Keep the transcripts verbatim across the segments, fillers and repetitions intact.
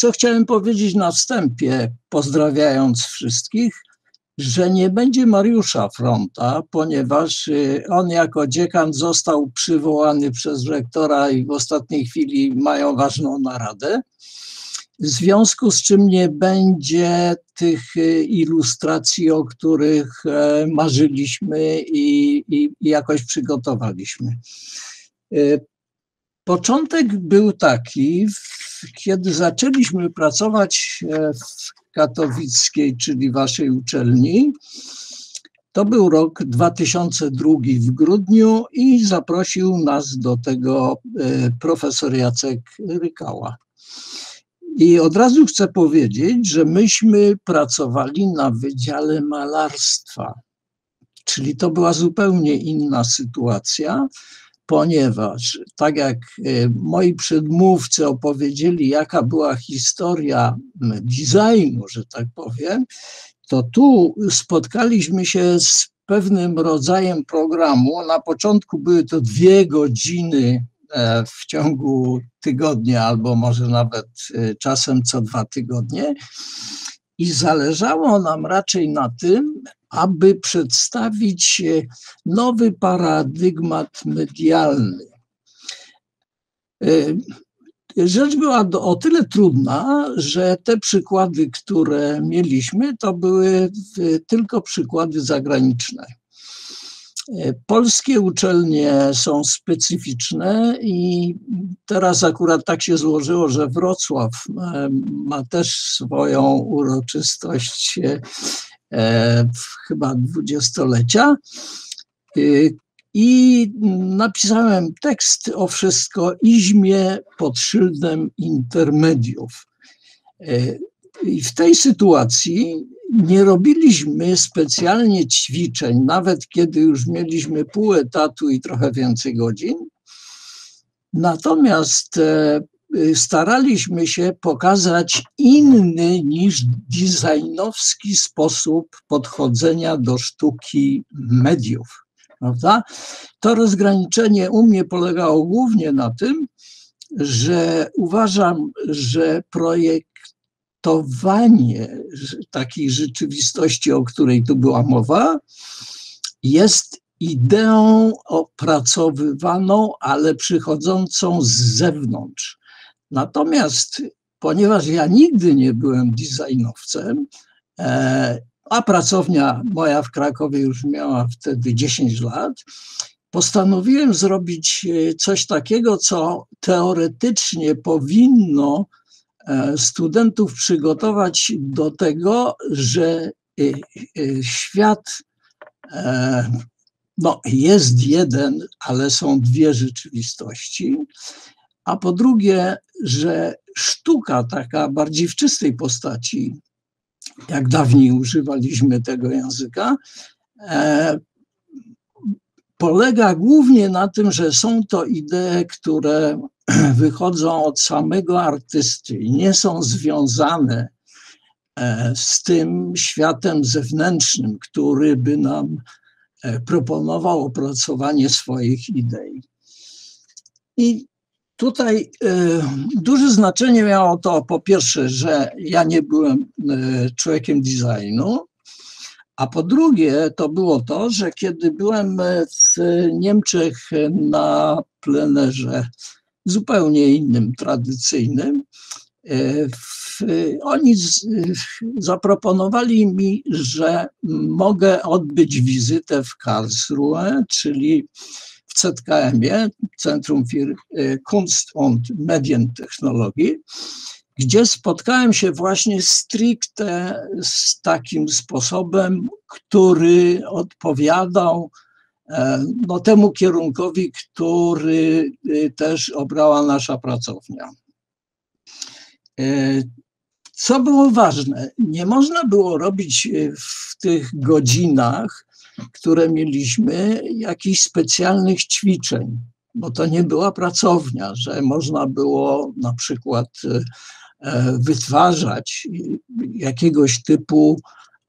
co chciałem powiedzieć na wstępie, pozdrawiając wszystkich, że nie będzie Mariusza Fronta, ponieważ on jako dziekan został przywołany przez rektora i w ostatniej chwili mają ważną naradę. W związku z czym nie będzie tych ilustracji, o których marzyliśmy i, i, i jakoś przygotowaliśmy. Początek był taki, kiedy zaczęliśmy pracować w katowickiej, czyli waszej uczelni. To był rok dwa tysiące drugi w grudniu i zaprosił nas do tego profesor Jacek Rykała. I od razu chcę powiedzieć, że myśmy pracowali na Wydziale Malarstwa, czyli to była zupełnie inna sytuacja, ponieważ tak jak moi przedmówcy opowiedzieli, jaka była historia designu, że tak powiem, to tu spotkaliśmy się z pewnym rodzajem programu. Na początku były to dwie godziny w ciągu tygodnia, albo może nawet czasem co dwa tygodnie. I zależało nam raczej na tym, aby przedstawić nowy paradygmat medialny. Rzecz była o tyle trudna, że te przykłady, które mieliśmy, to były tylko przykłady zagraniczne. Polskie uczelnie są specyficzne i teraz akurat tak się złożyło, że Wrocław ma też swoją uroczystość chyba dwudziestolecia i napisałem tekst o wszystkoizmie pod szyldem intermediów. I w tej sytuacji nie robiliśmy specjalnie ćwiczeń, nawet kiedy już mieliśmy pół etatu i trochę więcej godzin. Natomiast staraliśmy się pokazać inny niż designowski sposób podchodzenia do sztuki mediów. Prawda? To rozgraniczenie u mnie polegało głównie na tym, że uważam, że projektowanie takiej rzeczywistości, o której tu była mowa, jest ideą opracowywaną, ale przychodzącą z zewnątrz. Natomiast ponieważ ja nigdy nie byłem designowcem, a pracownia moja w Krakowie już miała wtedy dziesięć lat, postanowiłem zrobić coś takiego, co teoretycznie powinno studentów przygotować do tego, że świat no, jest jeden, ale są dwie rzeczywistości, a po drugie, że sztuka taka bardziej w czystej postaci, jak dawniej używaliśmy tego języka, e, polega głównie na tym, że są to idee, które wychodzą od samego artysty i nie są związane e, z tym światem zewnętrznym, który by nam e, proponował opracowanie swoich idei. I tutaj y, duże znaczenie miało to, po pierwsze, że ja nie byłem y, człowiekiem designu, a po drugie to było to, że kiedy byłem w Niemczech na plenerze zupełnie innym, tradycyjnym, y, w, oni z, y, zaproponowali mi, że mogę odbyć wizytę w Karlsruhe, czyli w C K M-ie, Centrum für Kunst und Medientechnologie, gdzie spotkałem się właśnie stricte z takim sposobem, który odpowiadał no, temu kierunkowi, który też obrała nasza pracownia. Co było ważne, nie można było robić w tych godzinach, które mieliśmy, jakichś specjalnych ćwiczeń, bo to nie była pracownia, że można było na przykład wytwarzać jakiegoś typu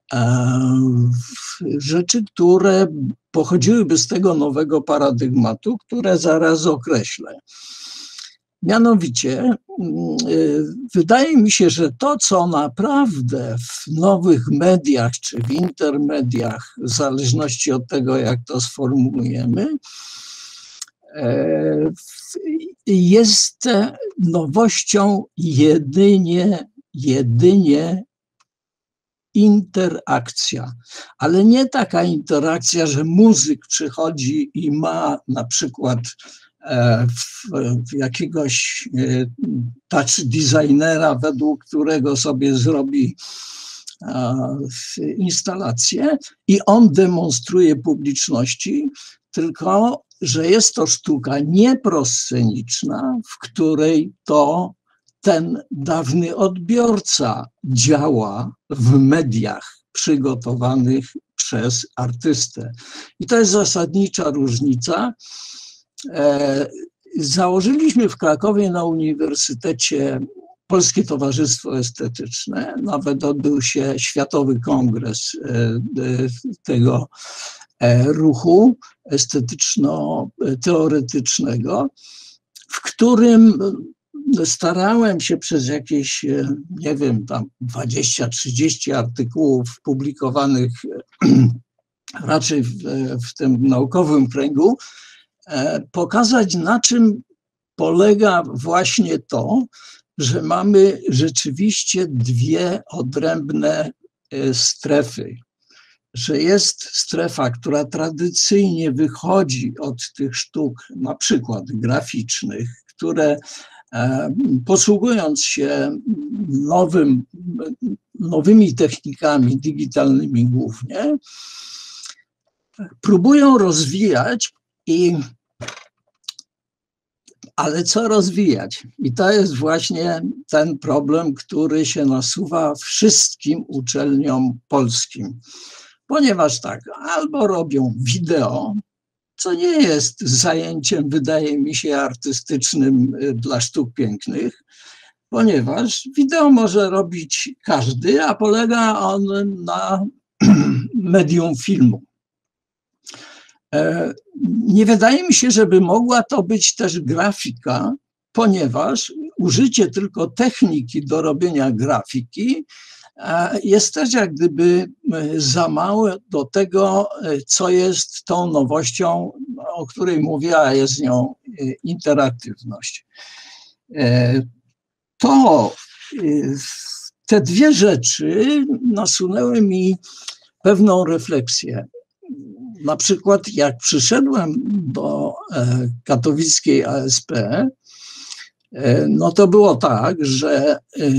rzeczy, które pochodziłyby z tego nowego paradygmatu, które zaraz określę. Mianowicie wydaje mi się, że to, co naprawdę w nowych mediach czy w intermediach, w zależności od tego, jak to sformułujemy, jest nowością jedynie, jedynie interakcja, ale nie taka interakcja, że muzyk przychodzi i ma na przykład w, w jakiegoś touch designera, według którego sobie zrobi instalację i on demonstruje publiczności, tylko że jest to sztuka nieprosceniczna, w której to ten dawny odbiorca działa w mediach przygotowanych przez artystę. I to jest zasadnicza różnica. Założyliśmy w Krakowie na Uniwersytecie Polskie Towarzystwo Estetyczne. Nawet odbył się Światowy Kongres tego ruchu estetyczno-teoretycznego, w którym starałem się przez jakieś, nie wiem, tam dwadzieścia trzydzieści artykułów publikowanych raczej w, w tym naukowym kręgu, pokazać, na czym polega właśnie to, że mamy rzeczywiście dwie odrębne strefy. Że jest strefa, która tradycyjnie wychodzi od tych sztuk, na przykład graficznych, które posługując się nowym, nowymi technikami digitalnymi głównie, próbują rozwijać i ale co rozwijać? I to jest właśnie ten problem, który się nasuwa wszystkim uczelniom polskim. Ponieważ tak, albo robią wideo, co nie jest zajęciem, wydaje mi się, artystycznym dla sztuk pięknych, ponieważ wideo może robić każdy, a polega on na medium filmu. Nie wydaje mi się, żeby mogła to być też grafika, ponieważ użycie tylko techniki do robienia grafiki jest też jak gdyby za małe do tego, co jest tą nowością, o której mówię, a jest nią interaktywność. To, te dwie rzeczy nasunęły mi pewną refleksję. Na przykład jak przyszedłem do katowickiej A S P, no to było tak, że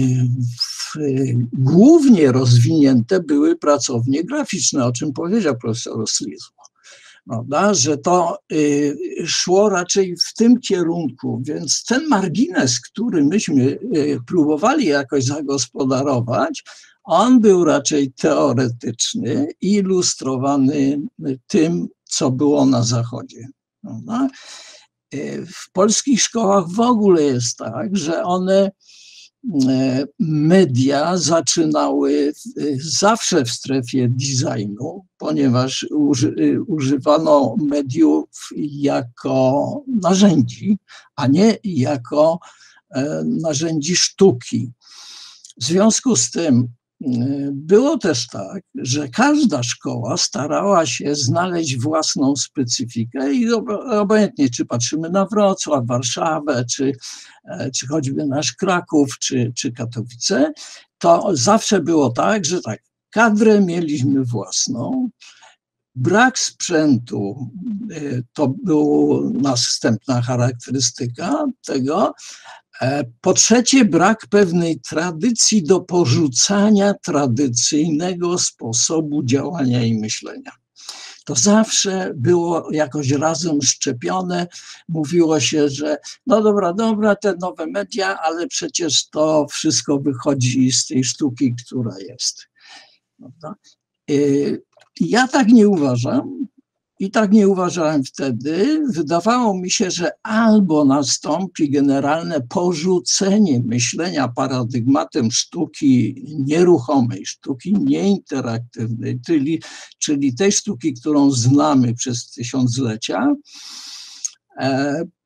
głównie rozwinięte były pracownie graficzne, o czym powiedział profesor Slizło, prawda? Że to szło raczej w tym kierunku, więc ten margines, który myśmy próbowali jakoś zagospodarować, on był raczej teoretyczny i ilustrowany tym, co było na Zachodzie, prawda? W polskich szkołach w ogóle jest tak, że one, media zaczynały zawsze w strefie designu, ponieważ używano mediów jako narzędzi, a nie jako narzędzi sztuki. W związku z tym było też tak, że każda szkoła starała się znaleźć własną specyfikę i obojętnie, czy patrzymy na Wrocław, Warszawę, czy, czy choćby nasz Kraków, czy, czy Katowice, to zawsze było tak, że tak, kadrę mieliśmy własną, brak sprzętu to była następna charakterystyka tego. Po trzecie, brak pewnej tradycji do porzucania tradycyjnego sposobu działania i myślenia. To zawsze było jakoś razem szczepione. Mówiło się, że no dobra, dobra, te nowe media, ale przecież to wszystko wychodzi z tej sztuki, która jest. Prawda? Ja tak nie uważam. I tak nie uważałem wtedy. Wydawało mi się, że albo nastąpi generalne porzucenie myślenia paradygmatem sztuki nieruchomej, sztuki nieinteraktywnej, czyli, czyli tej sztuki, którą znamy przez tysiąclecia,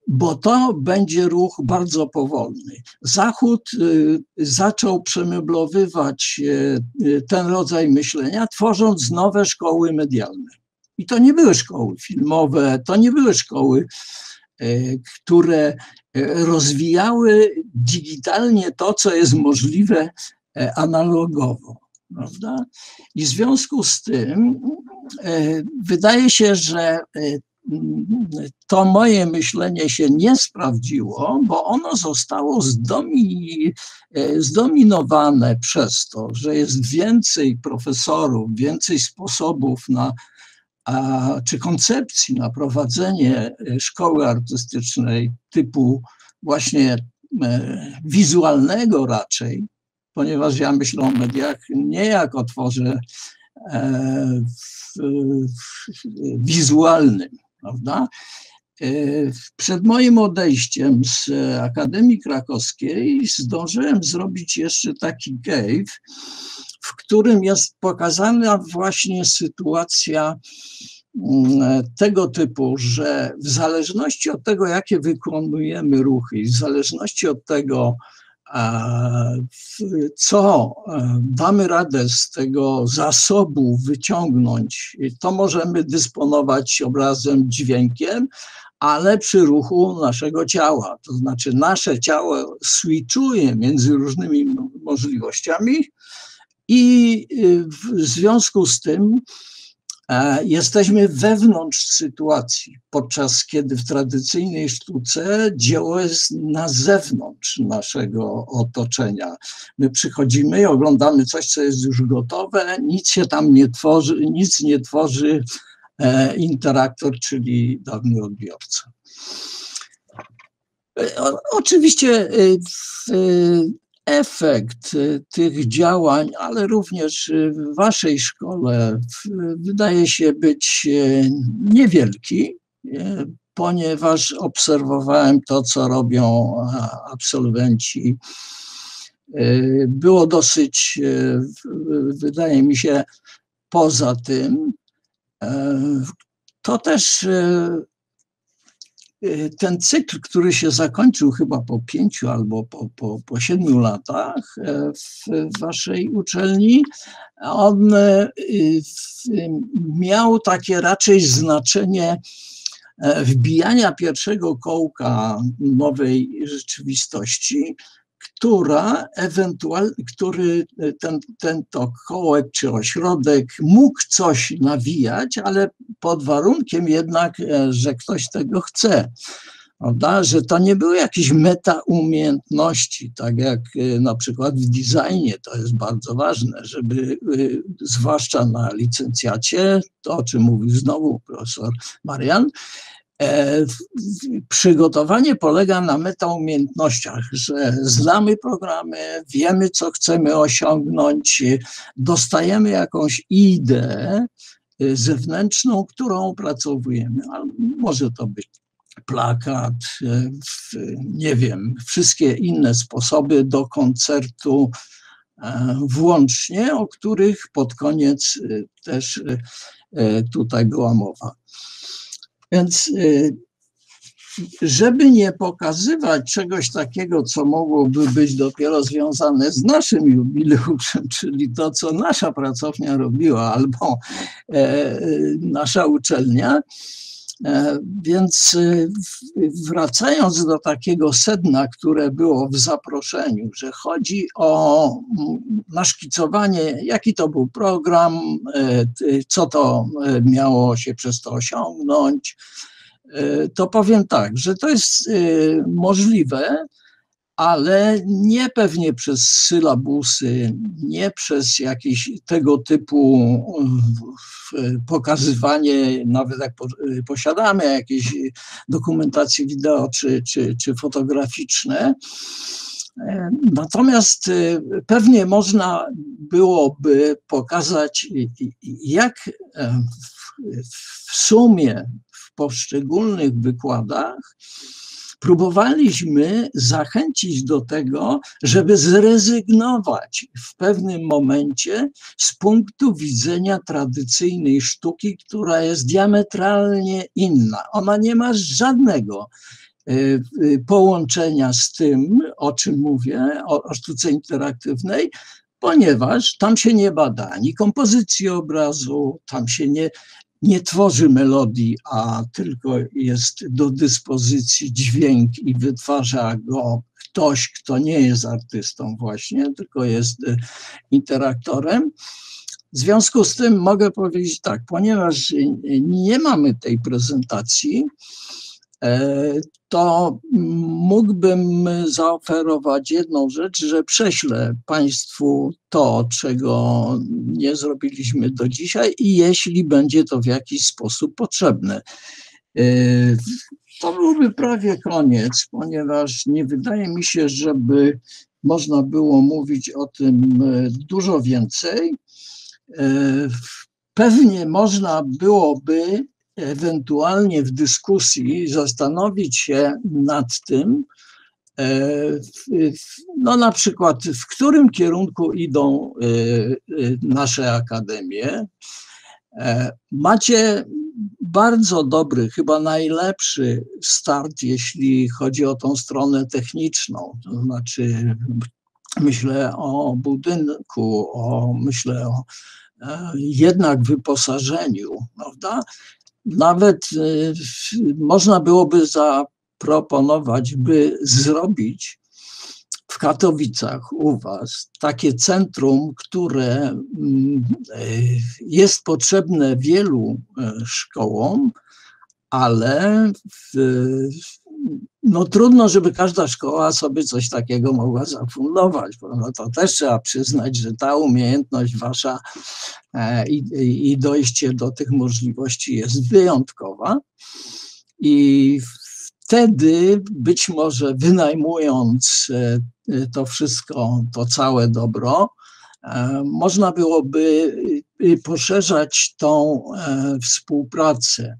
bo to będzie ruch bardzo powolny. Zachód zaczął przemeblowywać ten rodzaj myślenia, tworząc nowe szkoły medialne. I to nie były szkoły filmowe, to nie były szkoły, które rozwijały digitalnie to, co jest możliwe analogowo. Prawda? I w związku z tym wydaje się, że to moje myślenie się nie sprawdziło, bo ono zostało zdomi, zdominowane przez to, że jest więcej profesorów, więcej sposobów na, a, czy koncepcji na prowadzenie szkoły artystycznej typu właśnie wizualnego raczej, ponieważ ja myślę o mediach nie jak o tworze e, w, w, wizualnym, prawda? E, przed moim odejściem z Akademii Krakowskiej zdążyłem zrobić jeszcze taki cave, w którym jest pokazana właśnie sytuacja tego typu, że w zależności od tego, jakie wykonujemy ruchy, w zależności od tego, co damy radę z tego zasobu wyciągnąć, to możemy dysponować obrazem, dźwiękiem, ale przy ruchu naszego ciała. To znaczy nasze ciało switchuje między różnymi możliwościami i w związku z tym jesteśmy wewnątrz sytuacji, podczas kiedy w tradycyjnej sztuce dzieło jest na zewnątrz naszego otoczenia. My przychodzimy i oglądamy coś, co jest już gotowe, nic się tam nie tworzy, nic nie tworzy interaktor, czyli dawny odbiorca. O, oczywiście efekt tych działań, ale również w waszej szkole wydaje się być niewielki, ponieważ obserwowałem to, co robią absolwenci. Było dosyć, wydaje mi się, poza tym. To też ten cykl, który się zakończył chyba po pięciu albo po, po, po siedmiu latach w waszej uczelni, on miał takie raczej znaczenie wbijania pierwszego kołka nowej rzeczywistości, która ewentualnie, który ten, ten to kołek czy ośrodek mógł coś nawijać, ale pod warunkiem jednak, że ktoś tego chce. Prawda? Że to nie były jakieś metaumiejętności, tak jak na przykład w designie, to jest bardzo ważne, żeby zwłaszcza na licencjacie, to o czym mówił znowu profesor Marian, E, przygotowanie polega na metaumiejętnościach, że znamy programy, wiemy, co chcemy osiągnąć, dostajemy jakąś ideę zewnętrzną, którą opracowujemy. Ale może to być plakat, nie wiem, wszystkie inne sposoby do koncertu, włącznie, o których pod koniec też tutaj była mowa. Więc żeby nie pokazywać czegoś takiego, co mogłoby być dopiero związane z naszym jubileuszem, czyli to, co nasza pracownia robiła albo nasza uczelnia, więc wracając do takiego sedna, które było w zaproszeniu, że chodzi o naszkicowanie, jaki to był program, co to miało się przez to osiągnąć, to powiem tak, że to jest możliwe, ale nie pewnie przez sylabusy, nie przez jakieś tego typu pokazywanie, nawet jak posiadamy jakieś dokumentacje wideo czy, czy, czy fotograficzne. Natomiast pewnie można byłoby pokazać, jak w sumie w poszczególnych wykładach próbowaliśmy zachęcić do tego, żeby zrezygnować w pewnym momencie z punktu widzenia tradycyjnej sztuki, która jest diametralnie inna. Ona nie ma żadnego połączenia z tym, o czym mówię, o, o sztuce interaktywnej, ponieważ tam się nie bada ani kompozycji obrazu, tam się nie, nie tworzy melodii, a tylko jest do dyspozycji dźwięk i wytwarza go ktoś, kto nie jest artystą właśnie, tylko jest interaktorem. W związku z tym mogę powiedzieć tak, ponieważ nie mamy tej prezentacji, to mógłbym zaoferować jedną rzecz, że prześlę Państwu to, czego nie zrobiliśmy do dzisiaj i jeśli będzie to w jakiś sposób potrzebne. To byłby prawie koniec, ponieważ nie wydaje mi się, żeby można było mówić o tym dużo więcej. Pewnie można byłoby ewentualnie w dyskusji zastanowić się nad tym, no na przykład w którym kierunku idą nasze akademie. Macie bardzo dobry, chyba najlepszy start, jeśli chodzi o tą stronę techniczną, to znaczy myślę o budynku, o, myślę o jednak wyposażeniu, prawda? Nawet y, można byłoby zaproponować, by zrobić w Katowicach u was takie centrum, które y, jest potrzebne wielu szkołom, ale w, no trudno, żeby każda szkoła sobie coś takiego mogła zafundować, no to też trzeba przyznać, że ta umiejętność wasza i, i dojście do tych możliwości jest wyjątkowa i wtedy być może wynajmując to wszystko, to całe dobro, można byłoby poszerzać tą współpracę.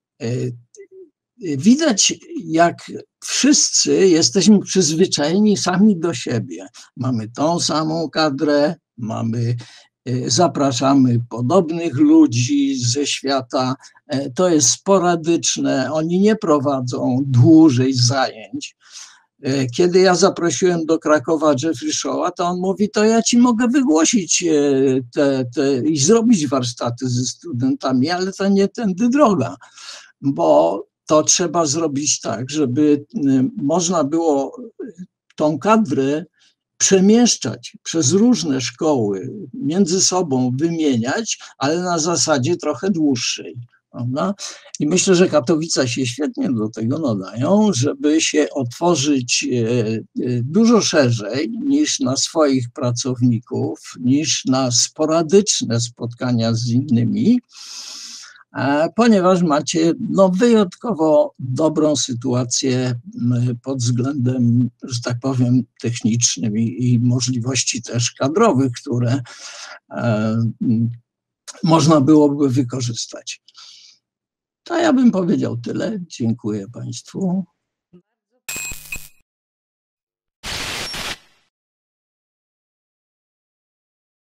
Widać, jak wszyscy jesteśmy przyzwyczajeni sami do siebie. Mamy tą samą kadrę, mamy, zapraszamy podobnych ludzi ze świata. To jest sporadyczne, oni nie prowadzą dłużej zajęć. Kiedy ja zaprosiłem do Krakowa Jeffrey Shaw'a, to on mówi, to ja ci mogę wygłosić te, te, i zrobić warsztaty ze studentami, ale to nie tędy droga, bo to trzeba zrobić tak, żeby można było tą kadrę przemieszczać przez różne szkoły, między sobą wymieniać, ale na zasadzie trochę dłuższej. Prawda? I myślę, że Katowice się świetnie do tego nadają, żeby się otworzyć dużo szerzej niż na swoich pracowników, niż na sporadyczne spotkania z innymi, ponieważ macie no, wyjątkowo dobrą sytuację pod względem, że tak powiem, technicznym i, i możliwości też kadrowych, które e, można byłoby wykorzystać. To ja bym powiedział tyle. Dziękuję Państwu.